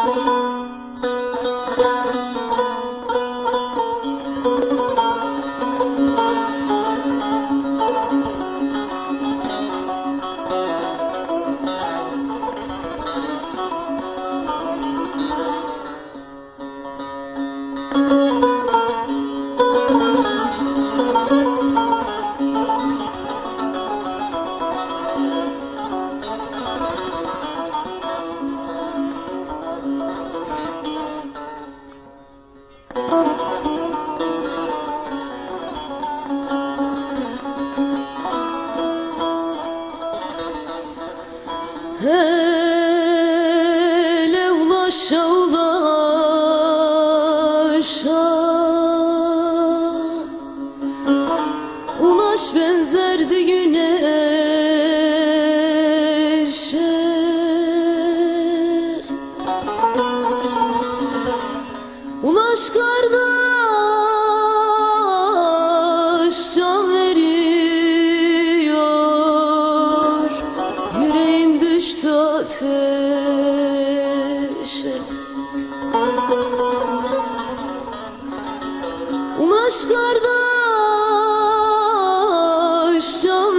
Hele ulaşa ulaşa, ulaş benzerdi güneşe. Ulaş kardeş can veriyor, yüreğim düştü ateşe. Ulaş kardeş can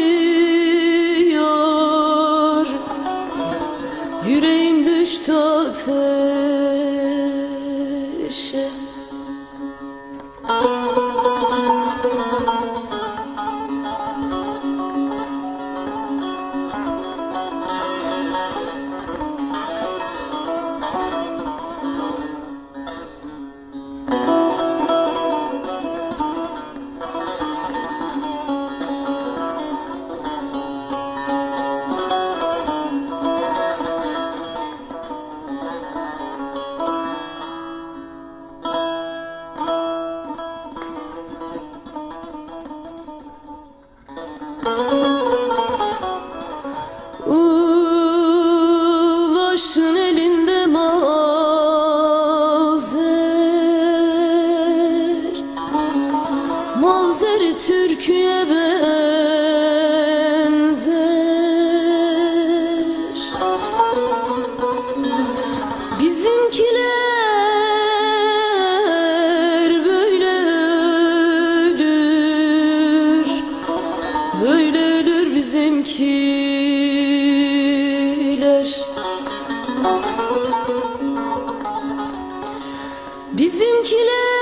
veriyor, yüreğim düştü ateşe. Ulaşın elinde mavzer, mavzer türküye benzer. Bizimkiler böyle ölür, böyle ölür bizimkiler. Bizimkiler